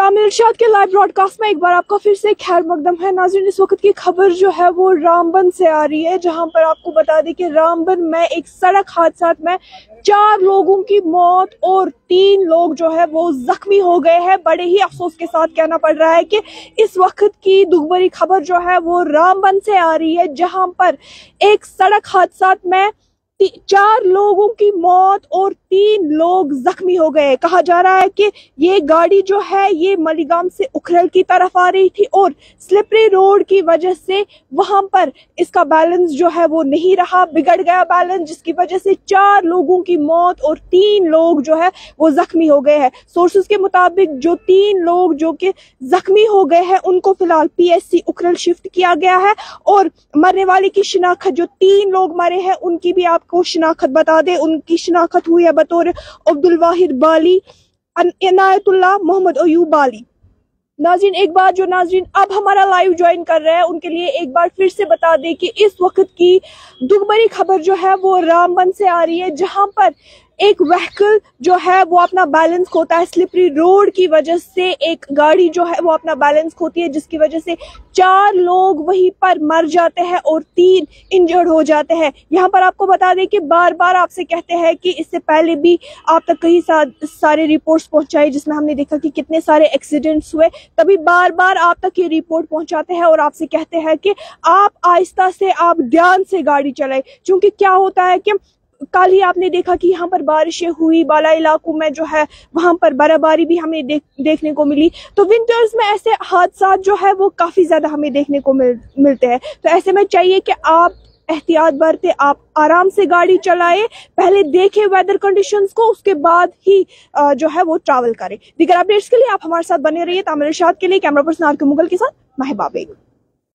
तामिल इरशाद के live broadcast में एक बार आपका फिर से खैर मकदम है। नाज़रीन, इस वक्त की खबर जो है वो रामबन से आ रही है, जहां पर आपको बता दें कि रामबन में एक सड़क हादसा में 4 लोगों की मौत और 3 लोग जो है वो जख्मी हो गए हैं। बड़े ही अफसोस के साथ कहना पड़ रहा है कि इस वक्त की दुखभरी खबर जो है वो रामबन से आ रही है, जहां पर एक सड़क हादसा में 4 लोगों की मौत और 3 लोग जख्मी हो गए। कहा जा रहा है कि ये गाड़ी जो है ये मलीगाम से उखरल की तरफ आ रही थी और स्लिपरी रोड की वजह से वहां पर इसका बैलेंस जो है वो नहीं रहा, बिगड़ गया बैलेंस, जिसकी वजह से 4 लोगों की मौत और 3 लोग जो है वो जख्मी हो गए हैं। सोर्सेज के मुताबिक जो 3 लोग जो कि जख्मी हो गए हैं उनको फिलहाल PSC उखरल शिफ्ट किया गया है और मरने वाले की शिनाख्त, जो 3 लोग मरे हैं उनकी भी आपको शिनाख्त बता दें। उनकी शिनाख्त हुई है बतौर अब्दुल वाहिद बाली, इनायतुल्लाह, मोहम्मद अयूब बाली। नाज़रीन, एक बात जो नाज़रीन अब हमारा लाइव ज्वाइन कर रहे हैं उनके लिए एक बार फिर से बता दें कि इस वक्त की दुखभरी खबर जो है वो रामबन से आ रही है, जहां पर एक व्हीकल जो है वो अपना बैलेंस खोता है। स्लिपरी रोड की वजह से एक गाड़ी जो है वो अपना बैलेंस खोती है, जिसकी वजह से 4 लोग वहीं पर मर जाते हैं और 3 इंजर्ड हो जाते हैं। यहाँ पर आपको बता दें कि बार बार आपसे कहते हैं कि इससे पहले भी आप तक कई सारे रिपोर्ट्स पहुंचाई, जिसमें हमने देखा कि कितने सारे एक्सीडेंट्स हुए। तभी बार बार आप तक ये रिपोर्ट पहुंचाते हैं और आपसे कहते हैं कि आप आहिस्ता से, आप ध्यान से गाड़ी चलाएं, क्योंकि क्या होता है कि कल ही आपने देखा कि यहाँ पर बारिशें हुई, बाला इलाकों में जो है वहां पर बर्फबारी भी हमें देखने को मिली। तो विंटर्स में ऐसे हादसा जो है वो काफी ज्यादा हमें देखने को मिलते हैं। तो ऐसे में चाहिए कि आप एहतियात बरते, आप आराम से गाड़ी चलाएं, पहले देखें वेदर कंडीशंस को, उसके बाद ही जो है वो ट्रैवल करें। दीगर अपडेट्स के लिए आप हमारे साथ बने रहिए। तामिल इरशाद के लिए कैमरा पर्सन आर के मुगल के साथ महबा बेग।